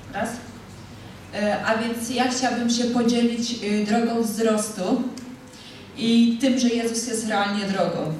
Raz. A więc ja chciałabym się podzielić drogą wzrostu i tym, że Jezus jest realnie drogą.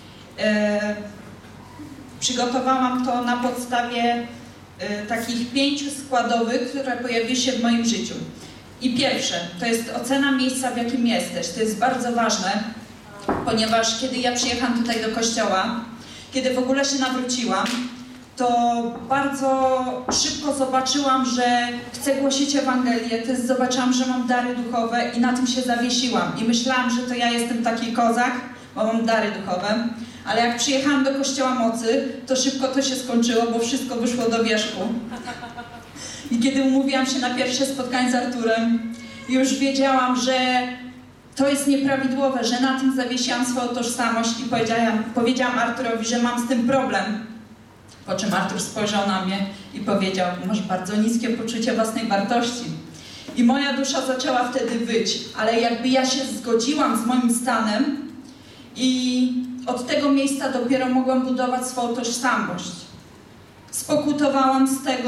Przygotowałam to na podstawie takich 5 składowych, które pojawiły się w moim życiu. I pierwsze, to jest ocena miejsca, w jakim jesteś. To jest bardzo ważne, ponieważ kiedy ja przyjechałam tutaj do kościoła, kiedy w ogóle się nawróciłam, to bardzo szybko zobaczyłam, że chcę głosić Ewangelię, też zobaczyłam, że mam dary duchowe i na tym się zawiesiłam. I myślałam, że to ja jestem taki kozak, bo mam dary duchowe. Ale jak przyjechałam do Kościoła Mocy, to szybko to się skończyło, bo wszystko wyszło do wierzchu. I kiedy umówiłam się na pierwsze spotkanie z Arturem, już wiedziałam, że to jest nieprawidłowe, że na tym zawiesiłam swoją tożsamość i powiedziałam Arturowi, że mam z tym problem. Po czym Artur spojrzał na mnie i powiedział: masz bardzo niskie poczucie własnej wartości. I moja dusza zaczęła wtedy wyć, ale jakby ja się zgodziłam z moim stanem i od tego miejsca dopiero mogłam budować swoją tożsamość. Spokutowałam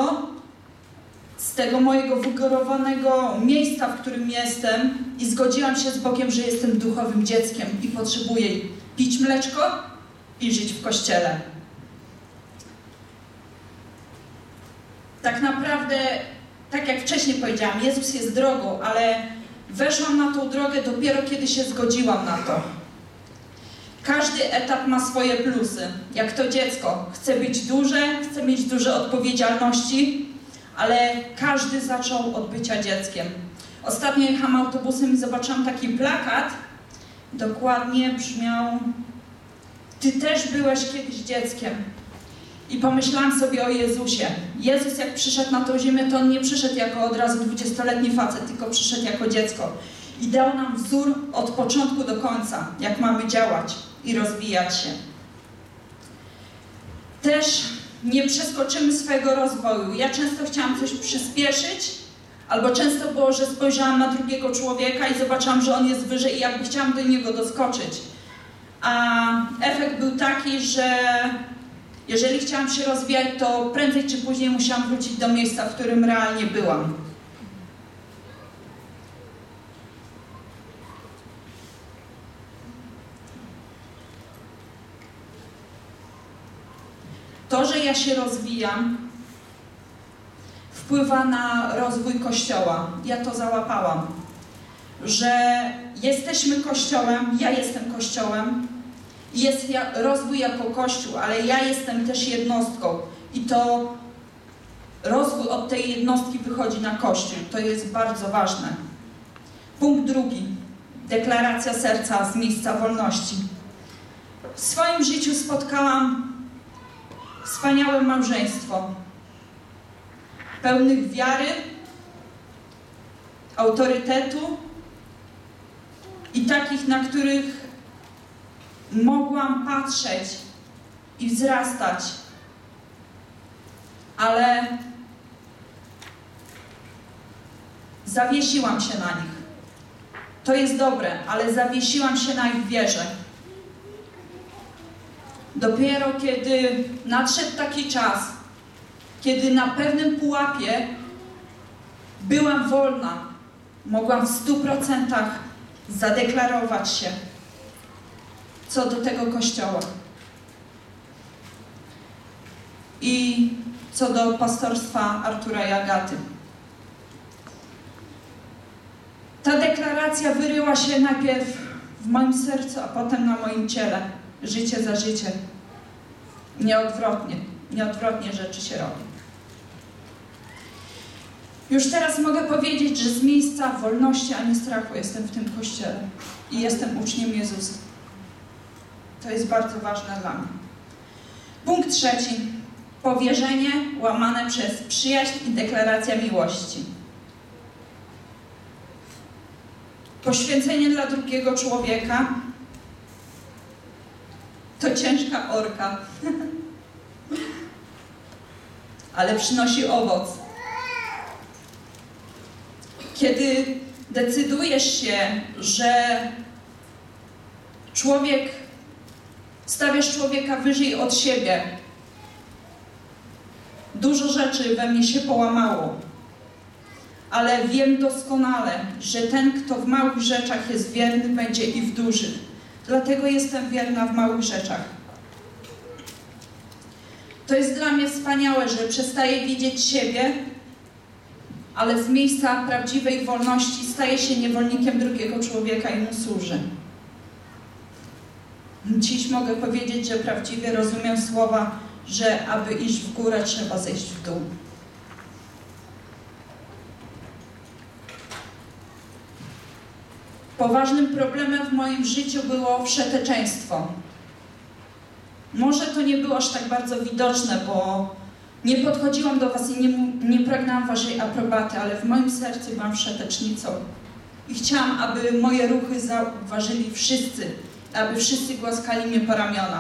z tego mojego wygórowanego miejsca, w którym jestem i zgodziłam się z Bogiem, że jestem duchowym dzieckiem i potrzebuję pić mleczko i żyć w Kościele. Tak naprawdę, tak jak wcześniej powiedziałam, Jezus jest drogą, ale weszłam na tą drogę dopiero kiedy się zgodziłam na to. Każdy etap ma swoje plusy. Jak to dziecko chce być duże, chce mieć duże odpowiedzialności, ale każdy zaczął od bycia dzieckiem. Ostatnio jechałam autobusem i zobaczyłam taki plakat. Dokładnie brzmiał: ty też byłeś kiedyś dzieckiem. I pomyślałam sobie o Jezusie. Jezus jak przyszedł na tą ziemię, to on nie przyszedł jako od razu 20-letni facet, tylko przyszedł jako dziecko. I dał nam wzór od początku do końca, jak mamy działać i rozwijać się. Też nie przeskoczymy swojego rozwoju. Ja często chciałam coś przyspieszyć, albo często było, że spojrzałam na drugiego człowieka i zobaczyłam, że on jest wyżej i jakby chciałam do niego doskoczyć. A efekt był taki, że jeżeli chciałam się rozwijać, to prędzej czy później musiałam wrócić do miejsca, w którym realnie byłam. To, że ja się rozwijam, wpływa na rozwój Kościoła. Ja to załapałam, że jesteśmy Kościołem, ja jestem Kościołem, jest rozwój jako Kościół, ale ja jestem też jednostką i to rozwój od tej jednostki wychodzi na Kościół. To jest bardzo ważne. Punkt drugi. Deklaracja serca z miejsca wolności. W swoim życiu spotkałam wspaniałe małżeństwo, pełnych wiary, autorytetu i takich, na których mogłam patrzeć i wzrastać, ale zawiesiłam się na nich. To jest dobre, ale zawiesiłam się na ich wierze. Dopiero kiedy nadszedł taki czas, kiedy na pewnym pułapie byłam wolna, mogłam w 100% zadeklarować się co do tego Kościoła i co do pastorstwa Artura i Agaty. Ta deklaracja wyryła się najpierw w moim sercu, a potem na moim ciele. Życie za życie. Nieodwrotnie rzeczy się robi. Już teraz mogę powiedzieć, że z miejsca wolności, a nie strachu jestem w tym Kościele i jestem uczniem Jezusa. To jest bardzo ważne dla mnie. Punkt trzeci. Powierzenie łamane przez przyjaźń i deklaracja miłości. Poświęcenie dla drugiego człowieka to ciężka orka, ale przynosi owoc. Kiedy decydujesz się, że stawiasz człowieka wyżej od siebie, dużo rzeczy we mnie się połamało. ale wiem doskonale, że ten, kto w małych rzeczach jest wierny, będzie i w dużych. Dlatego jestem wierna w małych rzeczach. To jest dla mnie wspaniałe, że przestaję widzieć siebie, ale z miejsca prawdziwej wolności staję się niewolnikiem drugiego człowieka i mu służę. Dziś mogę powiedzieć, że prawdziwie rozumiem słowa, że aby iść w górę, trzeba zejść w dół. Poważnym problemem w moim życiu było wszeteczeństwo. Może to nie było aż tak bardzo widoczne, bo nie podchodziłam do was i nie pragnęłam waszej aprobaty, ale w moim sercu byłam wszetecznicą. I chciałam, aby moje ruchy zauważyli wszyscy, aby wszyscy głaskali mnie po ramionach.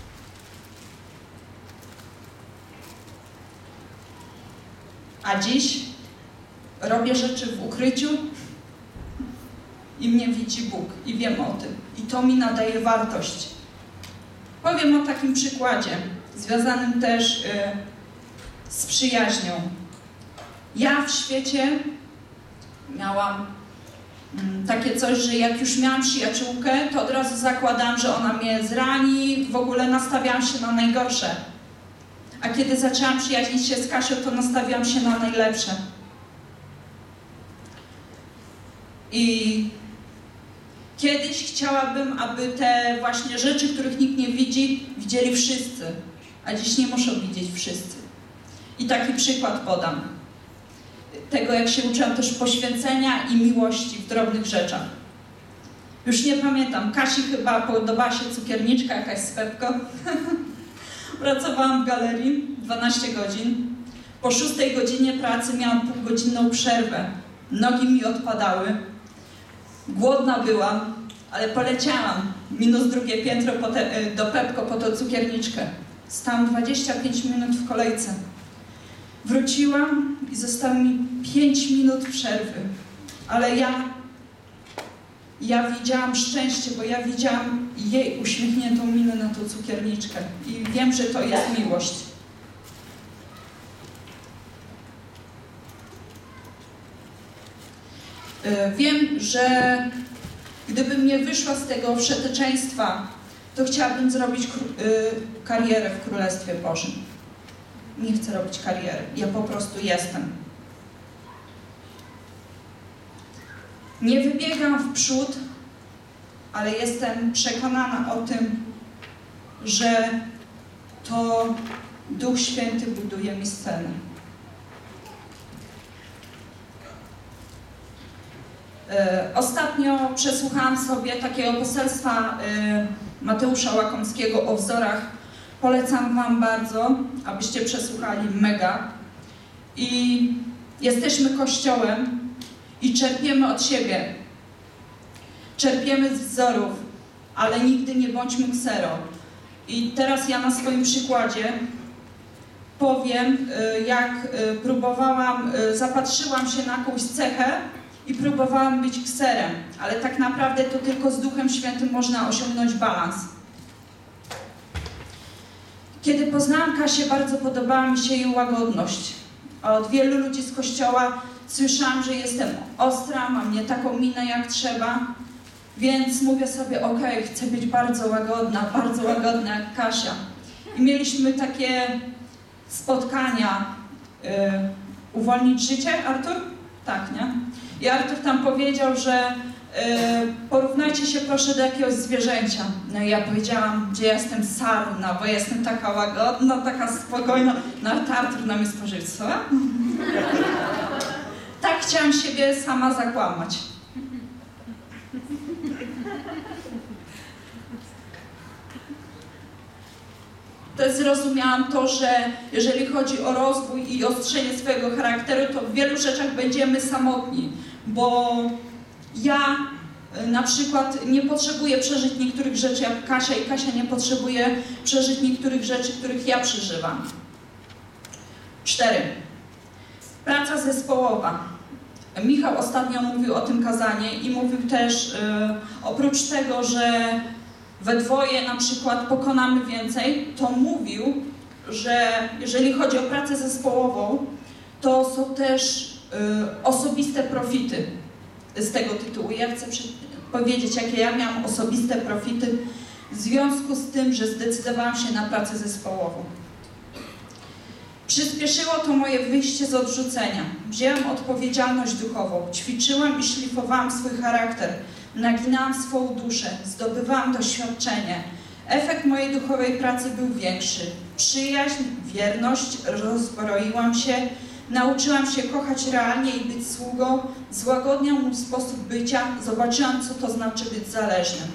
A dziś robię rzeczy w ukryciu i mnie widzi Bóg i wiem o tym. I to mi nadaje wartość. Powiem o takim przykładzie, związanym też z przyjaźnią. Ja w świecie miałam takie coś, że jak już miałam przyjaciółkę, to od razu zakładałam, że ona mnie zrani, w ogóle nastawiałam się na najgorsze. A kiedy zaczęłam przyjaźnić się z Kasią, to nastawiałam się na najlepsze. I kiedyś chciałabym, aby te właśnie rzeczy, których nikt nie widzi, widzieli wszyscy. A dziś nie muszą widzieć wszyscy. I taki przykład podam. Tego, jak się uczyłam też poświęcenia i miłości w drobnych rzeczach. Już nie pamiętam, Kasi chyba podobała się cukierniczka jakaś z Pepko. Pracowałam w galerii 12 godzin. Po 6 godzinie pracy miałam półgodzinną przerwę. Nogi mi odpadały. Głodna byłam, ale poleciałam minus drugie piętro do Pepko po tą cukierniczkę. Stałam 25 minut w kolejce. Wróciłam i zostało mi 5 minut przerwy. Ale ja widziałam szczęście, bo ja widziałam jej uśmiechniętą minę na tą cukierniczkę. I wiem, że to jest miłość. Wiem, że gdybym nie wyszła z tego wszeteczeństwa, to chciałabym zrobić karierę w Królestwie Bożym. Nie chcę robić kariery. Ja po prostu jestem. Nie wybiegam w przód, ale jestem przekonana o tym, że to Duch Święty buduje mi scenę. Ostatnio przesłuchałam sobie takiego poselstwa Mateusza Łakomskiego o wzorach. Polecam wam bardzo, abyście przesłuchali, mega. I jesteśmy Kościołem i czerpiemy od siebie. Czerpiemy z wzorów, ale nigdy nie bądźmy ksero. I teraz ja na swoim przykładzie powiem, jak zapatrzyłam się na jakąś cechę i próbowałam być kserem, ale tak naprawdę to tylko z Duchem Świętym można osiągnąć balans. Kiedy poznałam Kasię, bardzo podobała mi się jej łagodność. A od wielu ludzi z Kościoła słyszałam, że jestem ostra, mam nie taką minę jak trzeba, więc mówię sobie, okej, chcę być bardzo łagodna jak Kasia. I mieliśmy takie spotkania, uwolnić życie, Artur? Tak, nie? I Artur tam powiedział, że porównajcie się proszę do jakiegoś zwierzęcia. No i ja powiedziałam, że ja jestem sarna, bo jestem taka łagodna, taka spokojna. No Artur na mnie spojrzał, co? Tak chciałam siebie sama zakłamać. Też zrozumiałam to, że jeżeli chodzi o rozwój i ostrzenie swojego charakteru, to w wielu rzeczach będziemy samotni, bo ja na przykład nie potrzebuję przeżyć niektórych rzeczy jak Kasia i Kasia nie potrzebuje przeżyć niektórych rzeczy, których ja przeżywam. 4. Praca zespołowa. Michał ostatnio mówił o tym kazaniu i mówił też oprócz tego, że we dwoje na przykład pokonamy więcej, to mówił, że jeżeli chodzi o pracę zespołową, to są też osobiste profity z tego tytułu. Ja chcę powiedzieć, jakie ja miałam osobiste profity w związku z tym, że zdecydowałam się na pracę zespołową. Przyspieszyło to moje wyjście z odrzucenia. Wzięłam odpowiedzialność duchową, ćwiczyłam i szlifowałam swój charakter, naginałam swoją duszę, zdobywałam doświadczenie. Efekt mojej duchowej pracy był większy. Przyjaźń, wierność, rozbroiłam się, nauczyłam się kochać realnie i być sługą, złagodniał mój sposób bycia, zobaczyłam, co to znaczy być zależnym.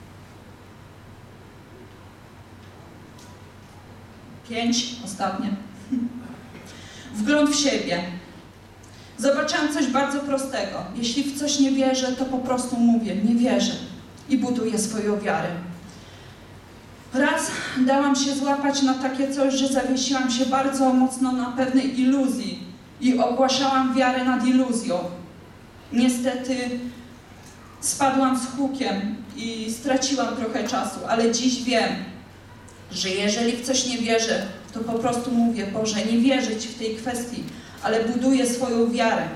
5, ostatnie. Wgląd w siebie. Zobaczyłam coś bardzo prostego. Jeśli w coś nie wierzę, to po prostu mówię, nie wierzę i buduję swoją wiarę. Raz dałam się złapać na takie coś, że zawiesiłam się bardzo mocno na pewnej iluzji i ogłaszałam wiarę nad iluzją. Niestety spadłam z hukiem i straciłam trochę czasu, ale dziś wiem, że jeżeli w coś nie wierzę, to po prostu mówię, Boże, nie wierzę Ci w tej kwestii, ale buduję swoją wiarę.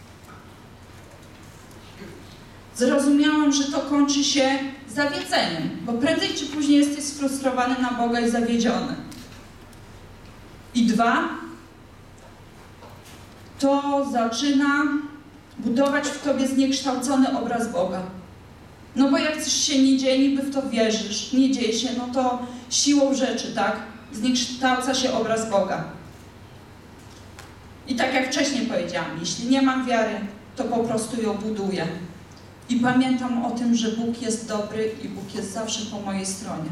Zrozumiałam, że to kończy się zawiedzeniem, bo prędzej czy później jesteś sfrustrowany na Boga i zawiedziony. I 2, to zaczyna budować w tobie zniekształcony obraz Boga. No bo jak coś się nie dzieje, niby w to wierzysz, nie dzieje się, no to siłą rzeczy, tak? Zniekształca się obraz Boga. I tak jak wcześniej powiedziałam, jeśli nie mam wiary, to po prostu ją buduję. I pamiętam o tym, że Bóg jest dobry i Bóg jest zawsze po mojej stronie.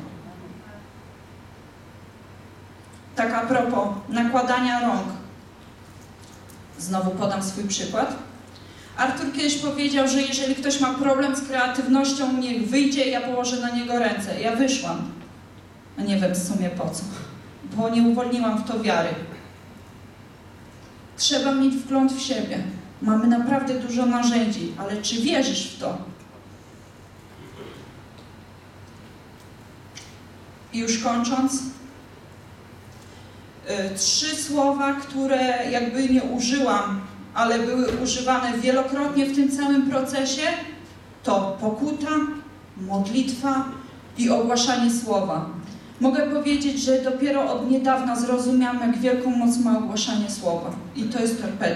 Tak a propos nakładania rąk. Znowu podam swój przykład. Artur kiedyś powiedział, że jeżeli ktoś ma problem z kreatywnością, niech wyjdzie, ja położę na niego ręce. Ja wyszłam. A nie wiem w sumie po co. Bo nie uwolniłam w to wiary. Trzeba mieć wgląd w siebie. Mamy naprawdę dużo narzędzi, ale czy wierzysz w to? I już kończąc, 3 słowa, które jakby nie użyłam, ale były używane wielokrotnie w tym całym procesie, to pokuta, modlitwa i ogłaszanie słowa. Mogę powiedzieć, że dopiero od niedawna zrozumiałam, jak wielką moc ma ogłaszanie słowa. I to jest torpeda.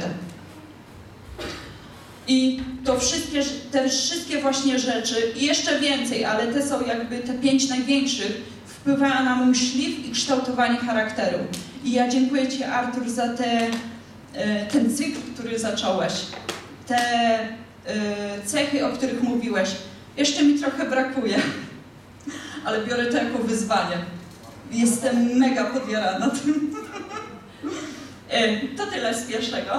I to te wszystkie właśnie rzeczy, i jeszcze więcej, ale te są jakby te 5 największych, wpływają na mój szlif i kształtowanie charakteru. I ja dziękuję Ci, Artur, za ten cykl, który zacząłeś, te cechy, o których mówiłeś. Jeszcze mi trochę brakuje, ale biorę to jako wyzwanie. Jestem mega podjarana tym. To tyle z pierwszego.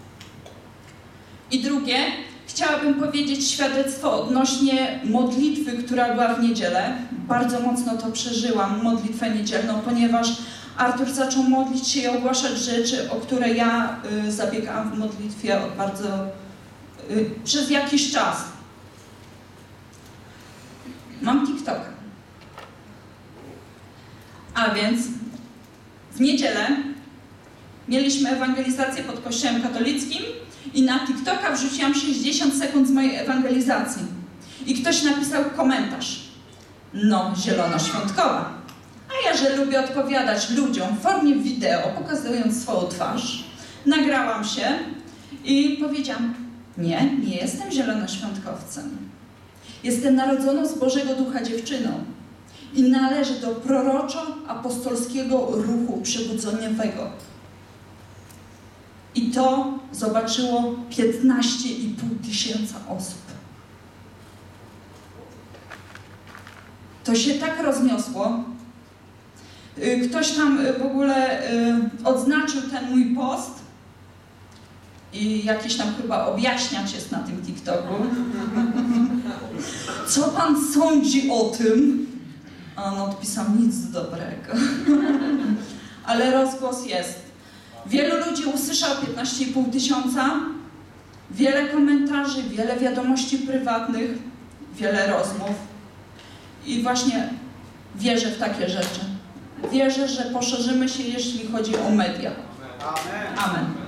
I drugie, chciałabym powiedzieć świadectwo odnośnie modlitwy, która była w niedzielę. Bardzo mocno to przeżyłam, modlitwę niedzielną, ponieważ Artur zaczął modlić się i ogłaszać rzeczy, o które ja zabiegałam w modlitwie przez jakiś czas. Mam TikToka. A więc w niedzielę mieliśmy ewangelizację pod kościołem katolickim i na TikToka wrzuciłam 60 sekund z mojej ewangelizacji. I ktoś napisał komentarz. No, zielonoświątkowa. A ja, że lubię odpowiadać ludziom w formie wideo, pokazując swoją twarz, nagrałam się i powiedziałam, nie jestem zielonoświątkowcem. Jestem narodzoną z Bożego Ducha dziewczyną i należę do proroczo-apostolskiego ruchu przebudzeniowego. I to zobaczyło 15,5 tysiąca osób. To się tak rozniosło. Ktoś tam w ogóle odznaczył ten mój post i jakiś tam chyba objaśniacz jest na tym TikToku. Co pan sądzi o tym? A on odpisał nic dobrego. Ale rozgłos jest. Wielu ludzi usłyszał 15,5 tysiąca, wiele komentarzy, wiele wiadomości prywatnych, wiele rozmów. I właśnie wierzę w takie rzeczy. Wierzę, że poszerzymy się, jeśli chodzi o media. Amen.